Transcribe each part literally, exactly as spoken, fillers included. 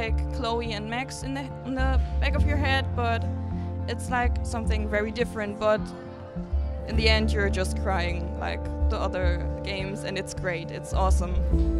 like Chloe and Max in the, in the back of your head, but it's like something very different, but in the end you're just crying like the other games, and it's great, it's awesome.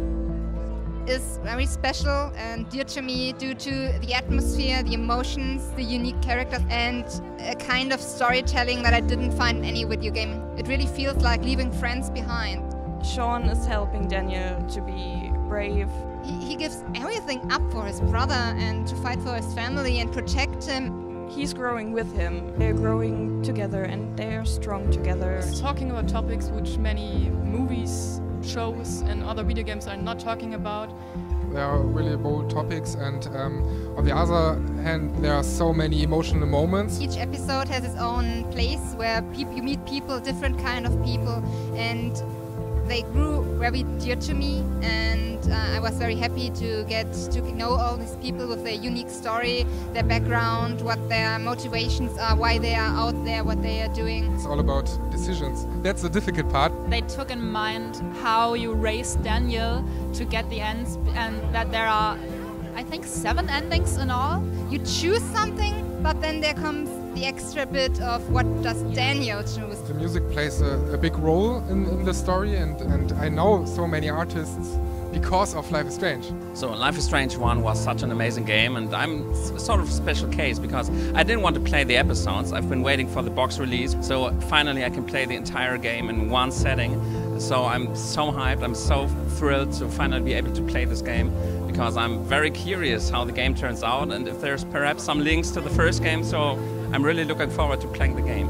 Is very special and dear to me due to the atmosphere, the emotions, the unique characters, and a kind of storytelling that I didn't find in any video game. It really feels like leaving friends behind. Sean is helping Daniel to be brave. He, he gives everything up for his brother and to fight for his family and protect him. He's growing with him. They're growing together and they're strong together. It's talking about topics which many movies, shows and other video games are not talking about. There are really bold topics, and um, on the other hand there are so many emotional moments. Each episode has its own place where peop you meet people, different kind of people, and they grew very dear to me, and uh, I was very happy to get to know all these people with their unique story, their background, what their motivations are, why they are out there, what they are doing. It's all about decisions. That's the difficult part. They took in mind how you raise Daniel to get the ends, and that there are, I think, seven endings in all. You choose something, but then there comes the extra bit of what does Daniel choose. The music plays a, a big role in, in the story, and, and I know so many artists because of Life is Strange. So Life is Strange one was such an amazing game, and I'm sort of a special case because I didn't want to play the episodes. I've been waiting for the box release, so finally I can play the entire game in one setting. So I'm so hyped, I'm so thrilled to finally be able to play this game, because I'm very curious how the game turns out and if there's perhaps some links to the first game, so I'm really looking forward to playing the game.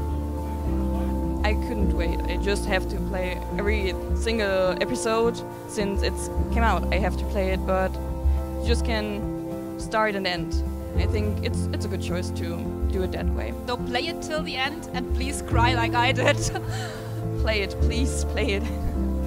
I couldn't wait. I just have to play every single episode since it came out. I have to play it, but you just can start and end. I think it's it's a good choice to do it that way. So play it till the end and please cry like I did. Play it, please play it.